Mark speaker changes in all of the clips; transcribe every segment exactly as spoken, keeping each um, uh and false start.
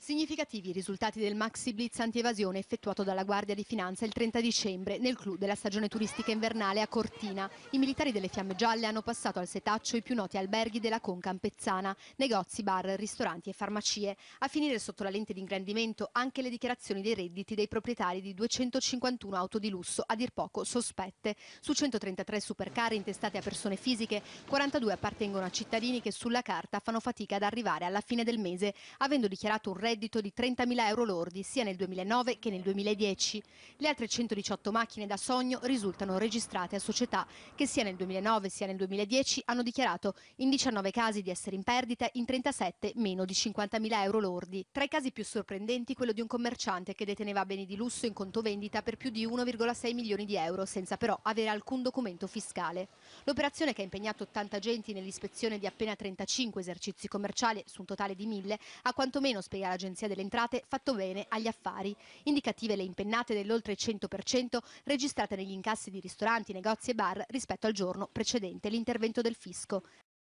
Speaker 1: Significativi i risultati del Maxi Blitz anti-evasione effettuato dalla Guardia di Finanza il trenta dicembre nel clou della stagione turistica invernale a Cortina. I militari delle Fiamme Gialle hanno passato al setaccio i più noti alberghi della Conca Ampezzana, negozi, bar, ristoranti e farmacie. A finire sotto la lente di ingrandimento anche le dichiarazioni dei redditi dei proprietari di duecentocinquantuno auto di lusso, a dir poco sospette. Su centotrentatré supercar intestate a persone fisiche, quarantadue appartengono a cittadini che sulla carta fanno fatica ad arrivare alla fine del mese, avendo dichiarato un reddito reddito di trentamila euro lordi sia nel duemilanove che nel duemiladieci. Le altre centodiciotto macchine da sogno risultano registrate a società che sia nel duemilanove sia nel duemiladieci hanno dichiarato in diciannove casi di essere in perdita, in trentasette meno di cinquantamila euro lordi. Tra i casi più sorprendenti quello di un commerciante che deteneva beni di lusso in conto vendita per più di uno virgola sei milioni di euro senza però avere alcun documento fiscale. L'operazione, che ha impegnato ottanta agenti nell'ispezione di appena trentacinque esercizi commerciali su un totale di mille, ha quantomeno, spiega l'Agenzia delle Entrate, fatto bene agli affari. Indicative le impennate dell'oltre cento per cento registrate negli incassi di ristoranti, negozi e bar rispetto al giorno precedente l'intervento del fisco.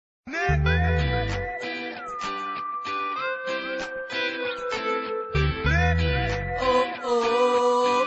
Speaker 2: Oh, oh.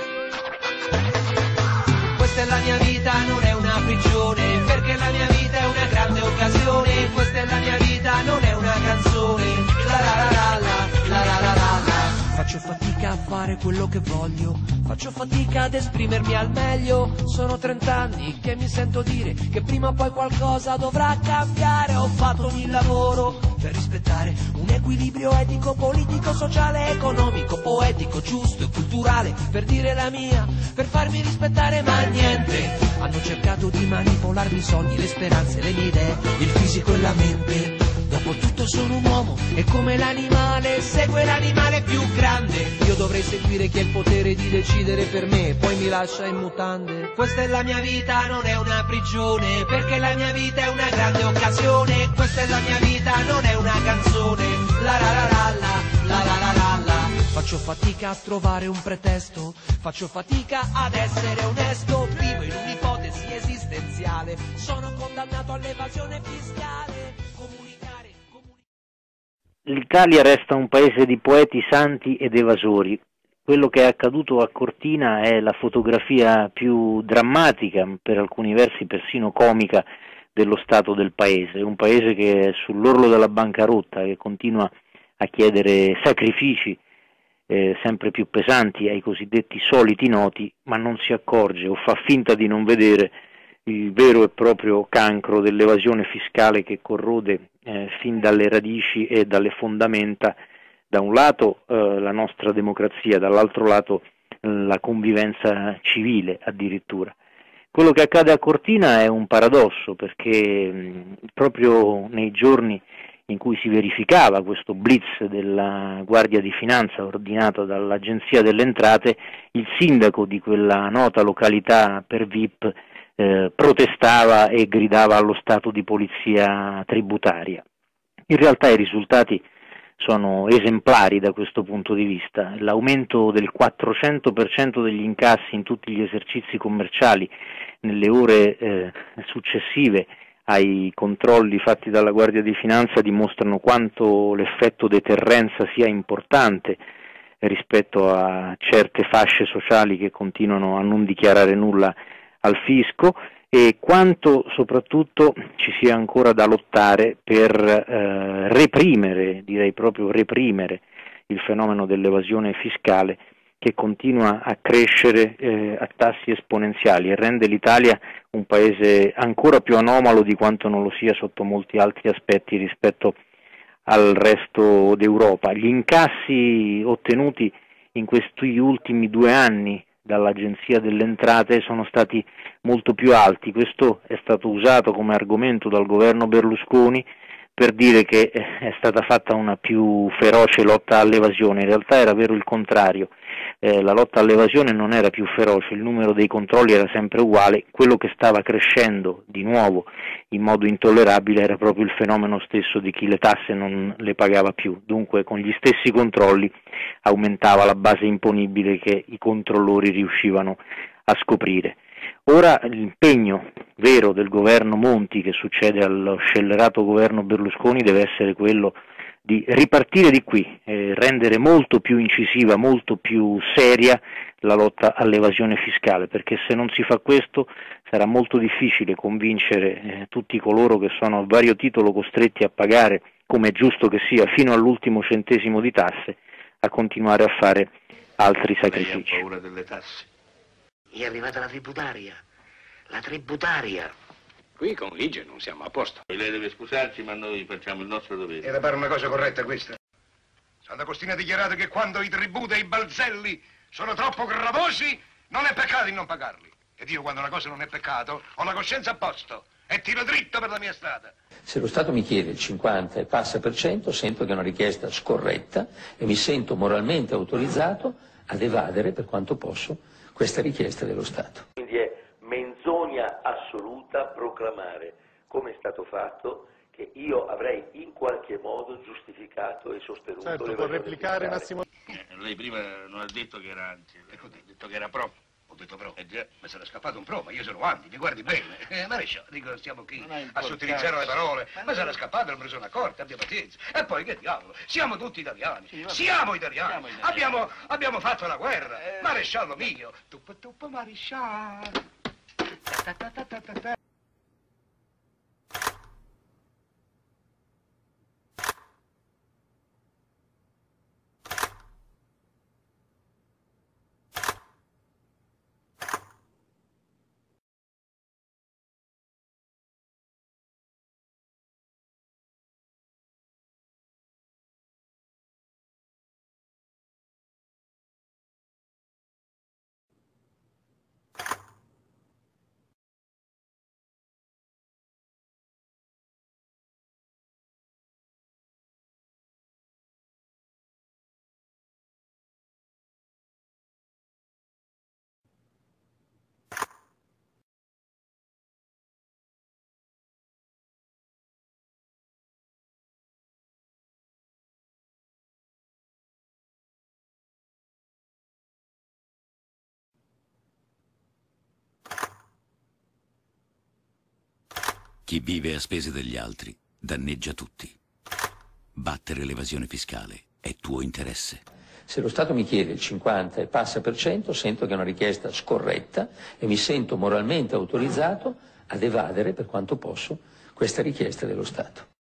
Speaker 2: Questa è la mia vita, non è una prigione, perché la mia vita è una grande occasione. Questa è la mia vita, non è una canzone. La la la la la. La la la la la. Faccio fatica a fare quello che voglio, faccio fatica ad esprimermi al meglio. Sono trent'anni che mi sento dire che prima o poi qualcosa dovrà cambiare. Ho fatto ogni lavoro per rispettare un equilibrio etico, politico, sociale, economico, poetico, giusto e culturale, per dire la mia, per farmi rispettare, ma niente. Hanno cercato di manipolarmi i sogni, le speranze, le mie idee, il fisico e la mente. Dopo tutto sono un uomo e come l'animale segue l'animale più grande. Io dovrei seguire chi ha il potere di decidere per me, poi mi lascia in mutande. Questa è la mia vita, non è una prigione, perché la mia vita è una grande occasione. Questa è la mia vita, non è una canzone. La la la la la, la la la la la. Faccio fatica a trovare un pretesto, faccio fatica ad essere onesto. Vivo in un'ipotesi esistenziale, sono condannato all'evasione fiscale.
Speaker 3: L'Italia resta un paese di poeti, santi ed evasori. Quello che è accaduto a Cortina è la fotografia più drammatica, per alcuni versi persino comica, dello stato del paese. Un paese che è sull'orlo della bancarotta, che continua a chiedere sacrifici eh, sempre più pesanti ai cosiddetti soliti noti, ma non si accorge o fa finta di non vedere il vero e proprio cancro dell'evasione fiscale che corrode eh, fin dalle radici e dalle fondamenta, da un lato eh, la nostra democrazia, dall'altro lato eh, la convivenza civile addirittura. Quello che accade a Cortina è un paradosso, perché mh, proprio nei giorni in cui si verificava questo blitz della Guardia di Finanza ordinato dall'Agenzia delle Entrate, il sindaco di quella nota località per V I P Eh, protestava e gridava allo stato di polizia tributaria. In realtà i risultati sono esemplari da questo punto di vista. L'aumento del quattrocento per cento degli incassi in tutti gli esercizi commerciali nelle ore eh, successive ai controlli fatti dalla Guardia di Finanza dimostrano quanto l'effetto deterrenza sia importante rispetto a certe fasce sociali che continuano a non dichiarare nulla al fisco, e quanto soprattutto ci sia ancora da lottare per eh, reprimere, direi proprio reprimere, il fenomeno dell'evasione fiscale, che continua a crescere eh, a tassi esponenziali e rende l'Italia un paese ancora più anomalo di quanto non lo sia sotto molti altri aspetti rispetto al resto d'Europa. Gli incassi ottenuti in questi ultimi due anni dall'Agenzia delle Entrate sono stati molto più alti. Questo è stato usato come argomento dal governo Berlusconi per dire che è stata fatta una più feroce lotta all'evasione. In realtà era vero il contrario, eh, la lotta all'evasione non era più feroce, il numero dei controlli era sempre uguale, quello che stava crescendo di nuovo in modo intollerabile era proprio il fenomeno stesso di chi le tasse non le pagava più. Dunque con gli stessi controlli aumentava la base imponibile che i controllori riuscivano a scoprire. Ora l'impegno vero del governo Monti, che succede allo scellerato governo Berlusconi, deve essere quello di ripartire di qui, eh, rendere molto più incisiva, molto più seria la lotta all'evasione fiscale, perché se non si fa questo sarà molto difficile convincere eh, tutti coloro che sono a vario titolo costretti a pagare, come è giusto che sia, fino all'ultimo centesimo di tasse, a continuare a fare altri sacrifici.
Speaker 4: Lei ha paura delle tasse?
Speaker 5: È arrivata la tributaria, la tributaria.
Speaker 6: Qui con Lige non siamo a posto.
Speaker 4: E lei deve scusarci, ma noi facciamo il nostro dovere.
Speaker 7: E le pare una cosa corretta questa? Sant'Agostino ha dichiarato che quando i tributi e i balzelli sono troppo gravosi, non è peccato di non pagarli. Ed io quando una cosa non è peccato, ho la coscienza a posto e tiro dritto per la mia strada.
Speaker 8: Se lo Stato mi chiede il cinquanta e passa per cento, sento che è una richiesta scorretta e mi sento moralmente autorizzato ad evadere per quanto posso questa richiesta dello Stato.
Speaker 9: Quindi è menzogna assoluta proclamare, come è stato fatto, che io avrei in qualche modo giustificato e sostenuto.
Speaker 10: Certo, può replicare Massimo.
Speaker 4: Eh, lei prima non ha detto che era anti, ecco, ha detto che era pro.
Speaker 7: Ho detto pro,
Speaker 4: Eh già.
Speaker 7: mi sarà scappato un pro, ma io sono anti, mi guardi bene. Eh, Maresciallo, dico, stiamo qui a sottilizzare le parole. Ma sarà scappato, non me ne sono accorto, abbia pazienza. E poi che diavolo, siamo tutti italiani, siamo italiani,
Speaker 6: Siamo italiani.
Speaker 7: Abbiamo, abbiamo fatto la guerra. Eh. Maresciallo mio, tuppa tuppa maresciallo. Ta ta ta ta ta ta.
Speaker 11: Chi vive a spese degli altri danneggia tutti. Battere l'evasione fiscale è tuo interesse.
Speaker 8: Se lo Stato mi chiede il cinquanta e passa per cento, sento che è una richiesta scorretta e mi sento moralmente autorizzato ad evadere per quanto posso questa richiesta dello Stato.